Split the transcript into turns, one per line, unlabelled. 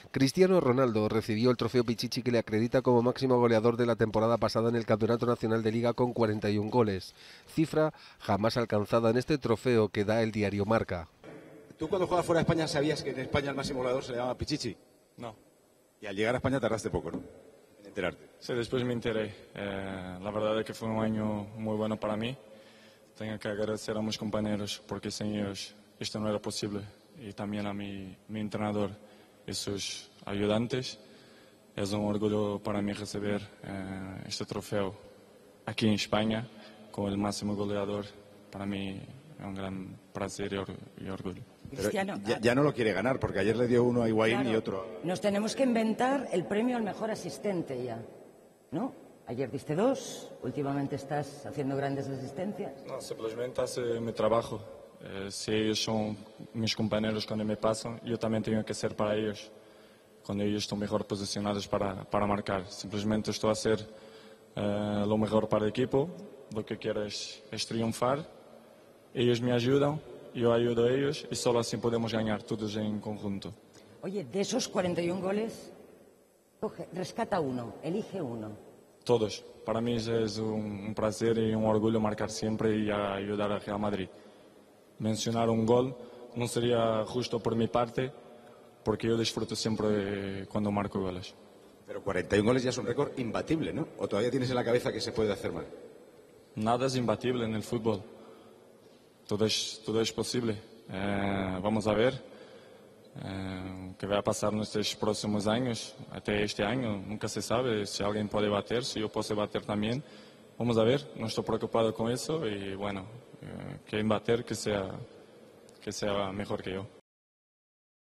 Cristiano Ronaldo recibió el trofeo Pichichi que le acredita como máximo goleador de la temporada pasada en el Campeonato Nacional de Liga con 41 goles, cifra jamás alcanzada en este trofeo que da el diario Marca.
¿Tú cuando jugabas fuera de España sabías que en España el máximo goleador se le llamaba Pichichi?
No.
Y al llegar a España tardaste poco, ¿no? En enterarte.
Sí, después me enteré. La verdad es que fue un año muy bueno para mí. Tengo que agradecer a mis compañeros porque sin ellos esto no era posible. Y también a mi entrenador y sus ayudantes. Es un orgullo para mí recibir este trofeo aquí en España con el máximo goleador. Para mí es un gran placer y orgullo.
Pero ya no lo quiere ganar, porque ayer le dio uno a Higuaín
Claro,
y otro.
nos tenemos que inventar el premio al mejor asistente ya, ¿no? Ayer diste 2, últimamente estás haciendo grandes asistencias.
No, simplemente hace mi trabajo. Si ellos son mis compañeros cuando me pasan, yo también tengo que ser para ellos. Cuando ellos están mejor posicionados para marcar. Simplemente estoy a hacer lo mejor para el equipo. Lo que quiero es triunfar. Ellos me ayudan, yo ayudo a ellos y solo así podemos ganar todos en conjunto.
Oye, de esos 41 goles, rescata uno, elige uno.
Todos. Para mí es un placer y un orgullo marcar siempre y ayudar a Real Madrid. Mencionar un gol no sería justo por mi parte, porque yo disfruto siempre cuando marco goles.
Pero 41 goles ya es un récord imbatible, ¿no? ¿O todavía tienes en la cabeza que se puede hacer más?
Nada es imbatible en el fútbol. Todo es posible. Vamos a ver qué va a pasar en estos próximos años. Hasta este año nunca se sabe si alguien puede bater, si yo puedo bater también. Vamos a ver, no estoy preocupado con eso y bueno, que bater que sea mejor que yo.